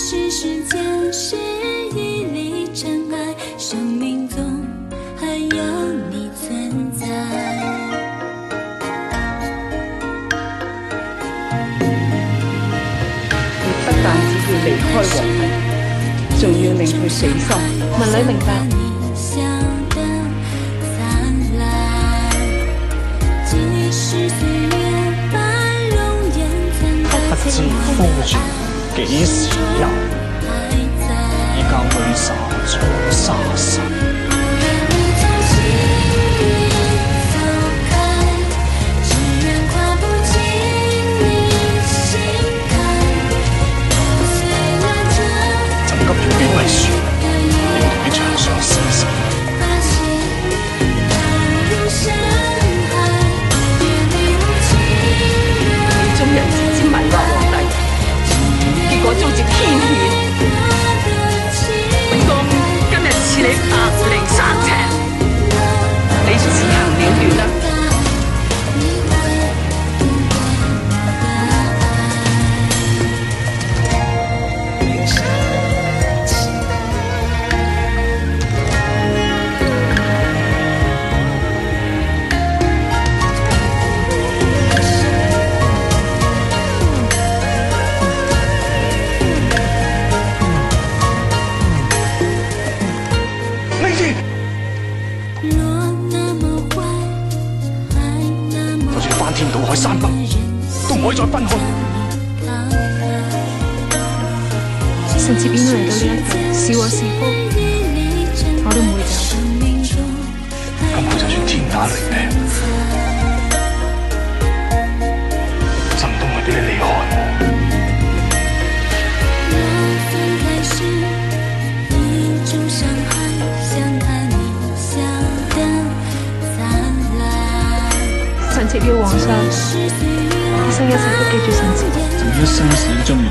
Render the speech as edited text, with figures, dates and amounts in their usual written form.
是世间是一粒尘埃，生命中还有你存在。 你不但只要离开皇帝，仲要令佢死心。文女明白。 不知夫住幾時有，依家會灑咗沙神。怎急要變為船，要同你長相廝守。 結果遭接天譴，本宮今日賜你百靈三尺，你自行了斷啦。 就算翻天倒海山崩，都唔可以再分開。 甚至邊個嚟到呢一度，是禍是福，我都唔會走。 咁佢就算天打雷劈，朕都唔會俾你離開我。 臣妾要皇上一生一世都記住臣妾。 朕一生始終